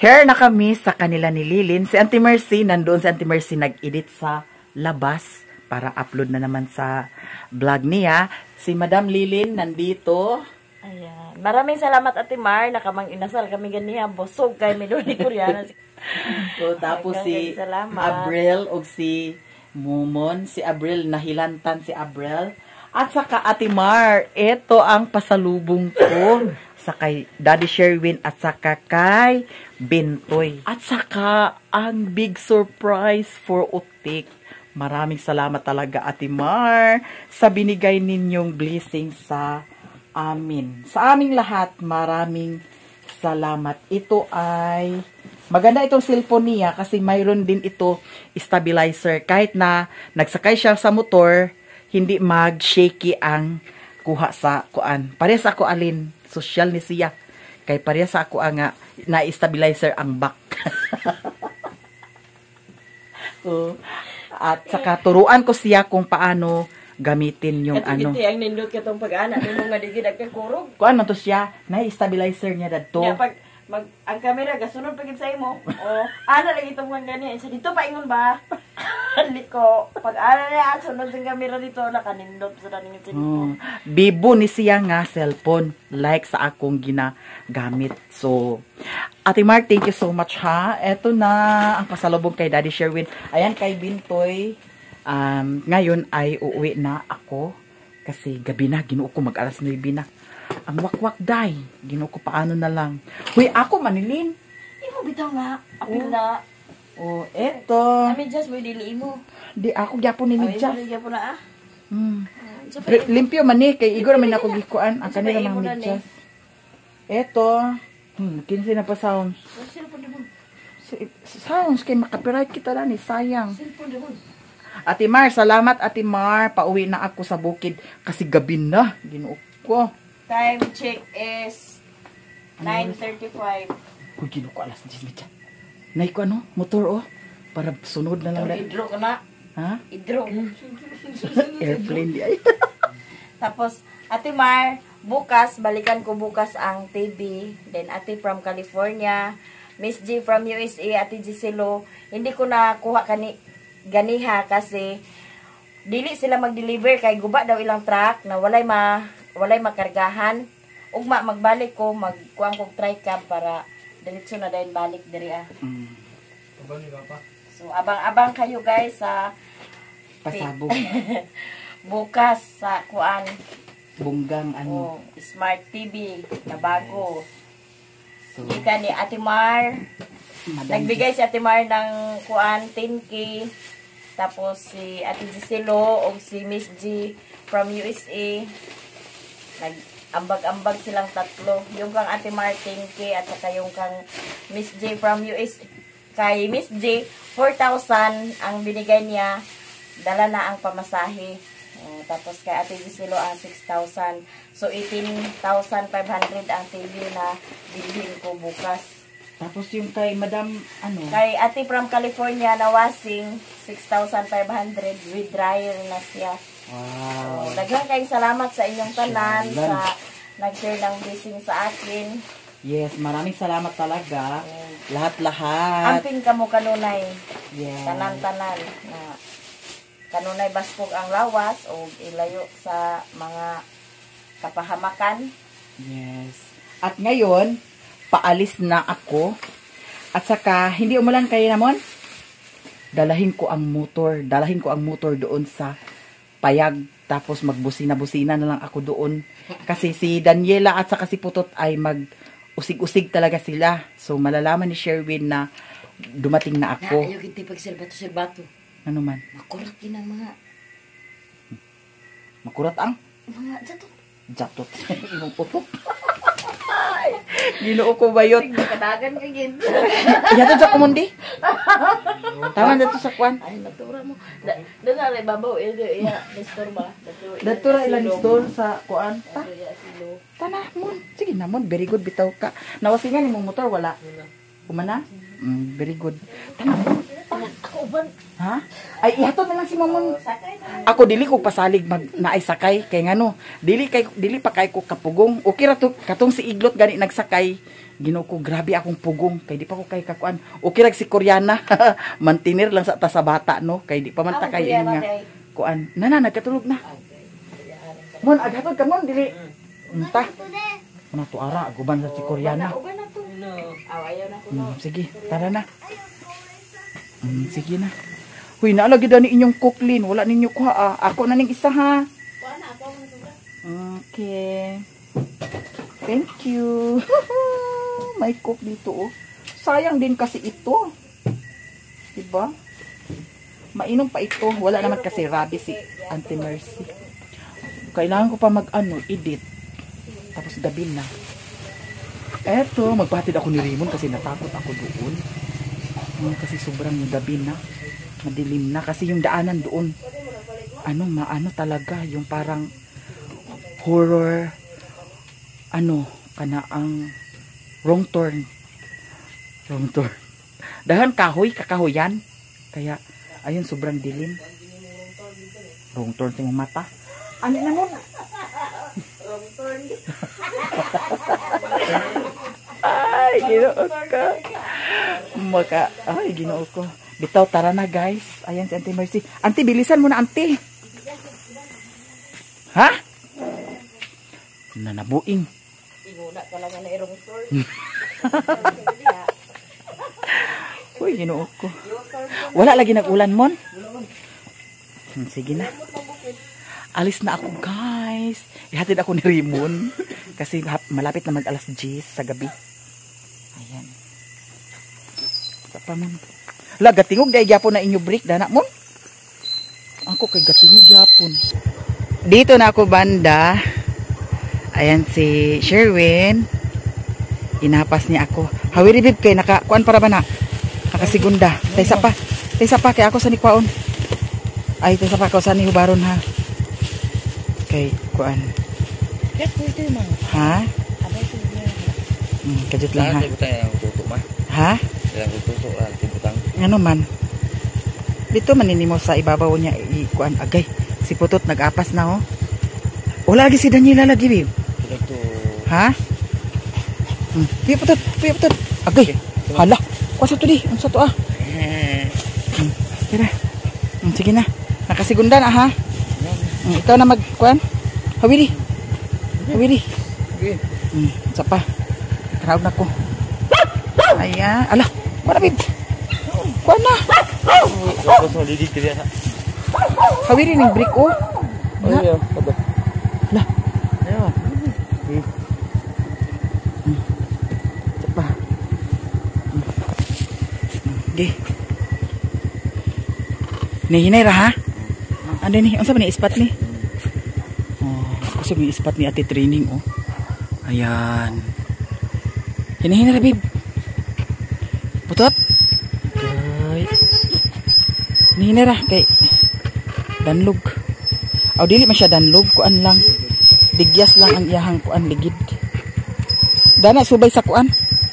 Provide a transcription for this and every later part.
Here na kami sa kanila ni Lilin. Si Auntie Mercy, nandoon si Auntie Mercy nag-edit sa labas para upload na naman sa vlog niya. Si Madam Lilin nandito. Ayan. Maraming salamat Ate Mar. Nakamang inasal kami ganiya. Busog kay Melody Koreana. So, tapos si Abril o si Mumon. Si Abril, nahilantan si Abril. At saka Ate Mar, ito ang pasalubong ko sa kay Daddy Sherwin at saka kay Bintoy. At saka ang big surprise for Utik. Maraming salamat talaga Ate Mar sa binigay ninyong blessing sa amin. Sa aming lahat, maraming salamat. Ito ay maganda itong cellphone niya kasi mayroon din ito stabilizer. Kahit na nagsakay siya sa motor, hindi mag-shaky ang kuha sa kuan. Parehas ako alin, social ni siya. Kay parehas ako nga na-stabilizer ang back. So, at saka turuan ko siya kung paano gamitin yung ano. Ito ang nindot ka itong pag-anak. Hindi mo nga digid nagkakurog. Kuan man to siya, na-stabilizer niya dadto. Kaya pag ang camera gasunod pagid sa imo. O ana lang itong mga ganyan. Sa dito pa ingon ba? Liko. Pag ana niya sunod sa camera dito nakanindot sa daning cellphone. Bibo ni siya nga cellphone like sa akong ginagamit. So, Ate Mar, thank you so much ha. Eto na ang pasalubong kay Daddy Sherwin. Ayan kay Bintoy. Ngayon ay uuwi na ako kasi gabi na, ginuo ko mag-alas 9 na. Ang wakwak day, ginuo ko paano na lang. Huy, ako manilin. Imo bitaw nga, apil na. Oh, eto. Amin just mo dili imo. Di ako gyapon ni Midjas. Ay, gyapon na ah. Limpyo man ni kay Igor man ako gikuan ang kanila mga Midjas. Eto. Kinsi na pa sounds. Sounds kay makapiright kita na ni sayang. Ate Mar, salamat Ate Mar. Pauwi na ako sa bukid kasi gabi na. Ginuo ko. Time check is 9:35. Kung ginuo ko alas 10 na. Nay ko ano? Motor oh. Para sunod na lang. Idro ka na. Ha? Idro. Airplane di ay. Tapos, Ate Mar, bukas, balikan ko bukas ang TV. Then, Ate from California. Miss G from USA, Ate Giselo. Hindi ko na kuha ganiha kasi dili sila mag-deliver kay guba daw ilang truck na walay makargahan. Ugma magbalik ko, magkuang kog tricab para diretso na dayon balik diri ah. So abang-abang kayo guys sa pasabog. Bukas sa kuan Bunggang ano. Smart TV na bago. So, Ika ni Ate Mar. Nagbigay si Ate Mar ng kuan 10K. Tapos si Ate Giselo o si Miss G from USA. Nag-ambag-ambag silang tatlo. Yung kang Ate Mar 10K at saka yung kang Miss J from US. Kay Miss J, 4,000 ang binigay niya. Dala na ang pamasahe. Tapos kay Ate Giselo ang 6,000. So 18,500 ang TV na bilhin ko bukas. tapos yung kay Madam ano? Kay Ate from California na washing, 6,500 with dryer na siya. Wow. Daghang kayong salamat sa inyong tanan sa nag-share ng blessing sa akin. Yes, maraming salamat talaga. Lahat-lahat. Amping kamo kanunay. Yes. Tanan-tanan na kanunay baspog ang lawas o ilayo sa mga kapahamakan. Yes. At ngayon, paalis na ako. At saka, hindi umulan kayo namon? Dalahin ko ang motor doon sa payag. Tapos magbusina-busina na lang ako doon. Kasi si Daniela at saka si Putot ay mag-usig-usig talaga sila. So, malalaman ni Sherwin na dumating na ako. Ayaw kita pag-silbato-silbato. Ano man? Makurat yun ang mga... Makurat ang? Mga jatot. Jatot. Ibang putot. Ginoo ko bayot. Nagkadagan ka yun. Yato sa kumundi. Tama dito sa kwan. Ay, natura mo. Doon na rin, babaw. Iya, Nestor ba? Dato ra ilang store sa kuan. Silo. Tanah mon. Sige na mon, very good bitaw ka. Nawasingan imong motor wala. Kumana? Very good. Tama. Ha? Ay ihatod na lang si Mamon. Ako dili ko pasalig mag naay sakay kay ngano. Dili pa kay ko kapugong. Okay ra to katong si Iglot gani nagsakay. Ginoo ko grabe akong pugong kay di pa ko kay kakuan. Okay ra si Koreana. Mantinir lang sa sa bata no kay di pa man ta kay nga kuan. Nana nagkatulog na. Mon aghatod ka mon dili. Unta. Ano to ara guban sa si Koreana. Sige, tara na. Sige na. Huy, naalagi na ni inyong kuklin. Wala ninyo kuha. Ako na ning isa ha. Okay. Thank you. May cook dito oh. Sayang din kasi ito. Diba? Mainom pa ito. Wala naman kasi rabi si Auntie Mercy. Kailangan ko pa edit. Tapos gabi na. Eto, magpahatid ako ni Raymond kasi natakot ako doon. Kasi sobrang gabi na. Madilim na. Kasi yung daanan doon. Maano talaga. Yung parang horror. Kanaang wrong turn. Wrong turn. Dahan kahoy, kakahoyan. Kaya, ayun, sobrang dilim. Wrong turn sa mong mata. Ano na mo? Wrong turn. Ay, ginoo ka. Ay, ginoo ko. Bitaw, tara na guys. Ayan si Auntie Mercy. Auntie, bilisan mo na, Auntie. Ha? Nanabuing. Inguna talaga na irong turn. Uy, ginoo ko. Wala lagi nag-ulan, Mon? Sige na. Alis na ako, guys. Ihatid ako ni Raymond. Kasi malapit na mag-alas 10 sa gabi. Ayan. Sapa, Mon. Wala, gatingog dahil gyapon na inyo break, dana, Mon. Ako kay gatingog gyapon. Dito na ako, banda. Ayan si Sherwin. Inapas niya ako. Hawiri, bib, kay nakakuan para ba na? Nakasigunda. Taysa pa, kay ako sa nikwaon. Ay, taysa pa, ako sa nihubaron, ha. Kay, kuan. Ha? Kajut lang ha. Ha? Ano man? Dito maninimo sa ibabaw niya kuan agay. Si Putot nag-apas na oh. O lagi si Daniela lagi bib. Ha? Piye Putot. Agay. Hala. Kuha sa to di. Unsa to ah? Tira. Sige na. Nakasigunda na ha. Ikaw na magkuan. Hawiri. Sapa. Karaog na ko. Ayan. Ala. Kuha na bib. Kuha na. Hawiri ning break oh. Lah. Sapa. Okay. Hinay ra ha. Ano ni? Unsa ba ni ispat ni? Kasi may ispat ni ate training oh. Ayan. Hinay ra bib. Putot. Okay. Hinay ra kay danlog. Aw dili man siya danlog, kuan lang. Digyas lang ang iyahang kuan ligid. Dana subay sa kuan.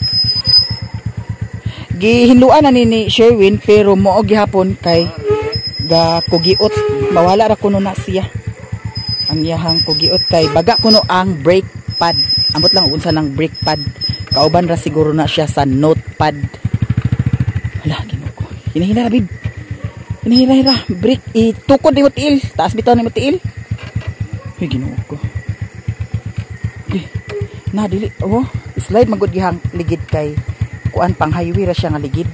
Gihinluan na ni Sherwin pero mao gihapon kay ga kugiot. Mawala ra kuno na siya. Ang iyahang kugiot kay baga kuno ang brake pad. Ambot lang unsa nang brake pad. Kauban ra siguro na siya sa notepad. Hala, Ginoo ko. Hinahina ra bib. Hinahina brake itukod ni mo tiil. Taas bitaw ni mo tiil. Ay Ginoo ko. Okay. Na dili oh, slide magud gihang ligid kay kuan pang highway ra siya nga ligid.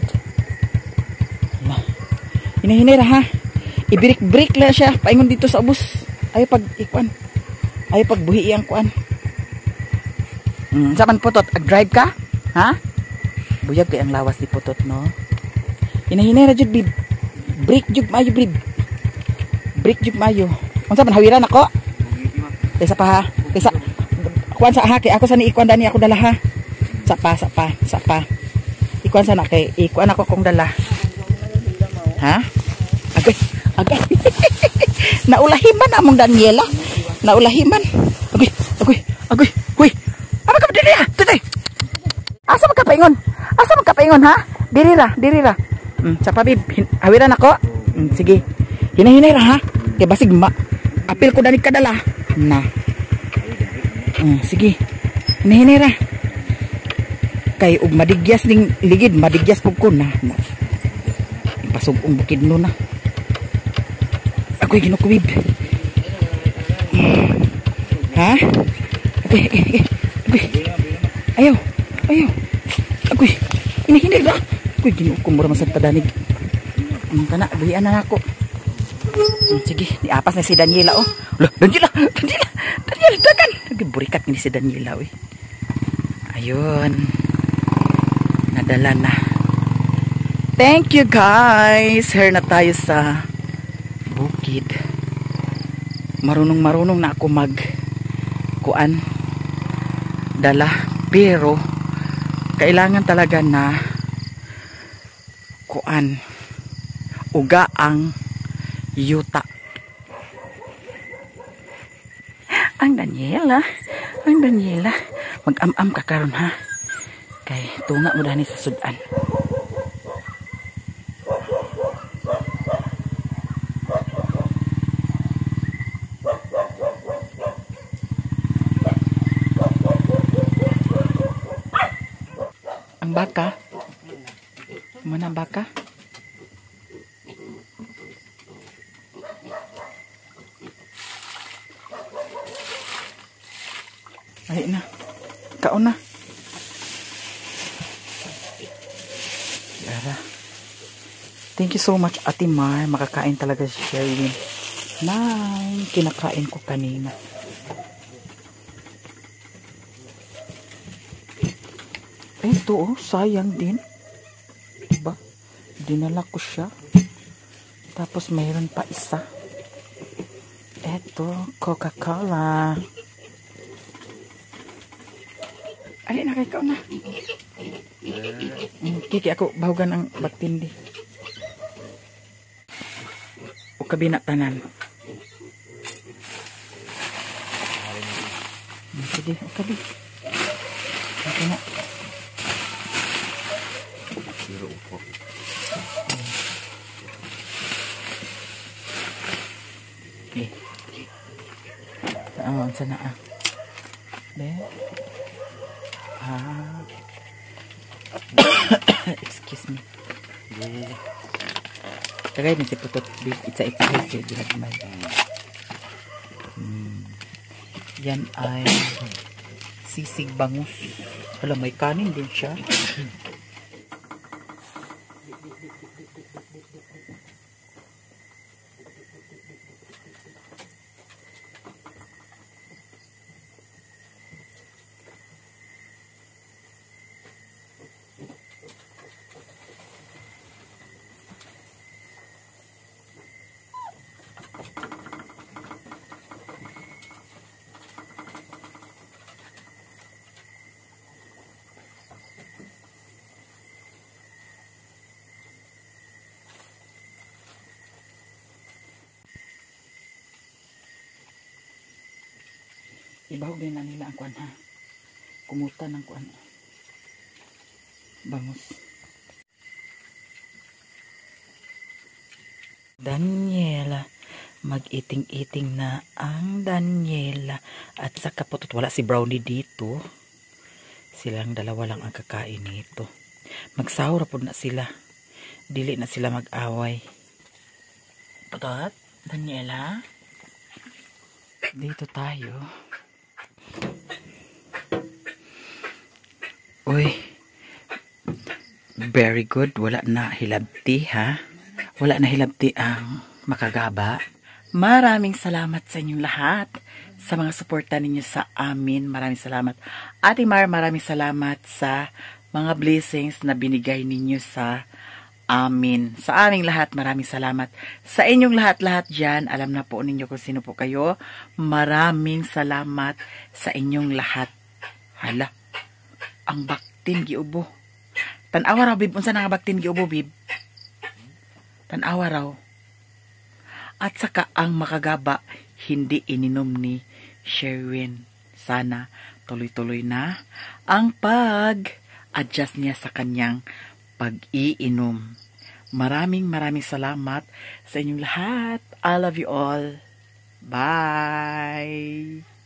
Hinahina ra ha. I-break lang siya paingon dito sa ubos. Ay pag ikuan. Ay pag buhi iyang kuan. Saman Putot, ag-drive ka? Ha? Buyag kay ang lawas ni Putot, no? Hinahinay ra jud bib. Break jud maayo bib. Break jud maayo. Unsa man hawiran ako? Kaysa pa ha. Kaysa kuan sa ha kay ako sa ni ikuan dani ako dala ha. Sapa. Ikuan sa na kay ikuan ako kong dala. Ha? Agay. Naulahiman among Daniela. Naulahiman. Agay. Huy. Apa ka dili ha? Tutoy. Asa man ka paingon? Asa man ka paingon ha. Diri ra, diri ra. Sapa bib, awiran ako. Sige. Hinay-hinay ra ha. Kay basig apil ko dani kadala. Na. Sige. Hinay-hinay ra. Kay ug madigyas ning ligid, madigyas pug ko na. Ipasugong bukid no na. Ako'y ginukubib. Ha? Ako'y. Ayaw. Ako'y. Hinay-hinay ra. Ako'y ginukom mura masad tadanig. Kana, buhian na ako. Sige, niapas na si Daniela oh. Daniela, dagan. Burikat ni si Daniela eh. Ayun. Nadala na. Thank you guys. Here na tayo sa bukid. Marunong na ako kuan dala, pero kailangan talaga na kuan uga ang yuta. Ang Daniela mag-am-am ka karon ha, kay tunga mo dani sa sudan. Ang baka mana baka ay na kaon na Yara. Thank you so much Ate Mar, makakain talaga si Sherwin na kinakain ko kanina. Ito oh, sayang din. Diba? Dinala ko siya. Tapos mayroon pa isa. Ito, Coca-Cola. Alin na, ikaw na. Kiki ako, bahugan ang bagtindi. O kabinatanan. Sige, o kabi. Okay na. Sana excuse me. Tagay na si putot itsa-itsa si dinagmay. Yan ay sisig bangus. Wala, may kanin din siya. Ibahog din na nila ang kuan ha. Kumuta ng kuan. Bangus. Daniela. Mag-iting-iting na ang Daniela. At sa kaputot, wala si Brownie dito. Silang dalawa lang ang kakain nito. Magsahura po na sila. Dili na sila mag-away. Putot, Daniela. Dito tayo. Uy, very good. Wala na hilabti ha. Wala na hilabti ang makagaba. Maraming salamat sa inyong lahat. Sa mga suporta ninyo sa amin. Maraming salamat. Ate Mar, maraming salamat sa mga blessings na binigay ninyo sa amin. Sa aming lahat, maraming salamat. Sa inyong lahat-lahat dyan, alam na po ninyo kung sino po kayo. Maraming salamat sa inyong lahat. Hala. Ang baktin giubo. Tanawa raw bib, unsa na nga baktin giubo bib? Tanawa raw. At saka ang makagaba hindi ininom ni Sherwin. Sana tuloy-tuloy na ang adjust niya sa kanyang pag-iinom. Maraming salamat sa inyong lahat. I love you all. Bye!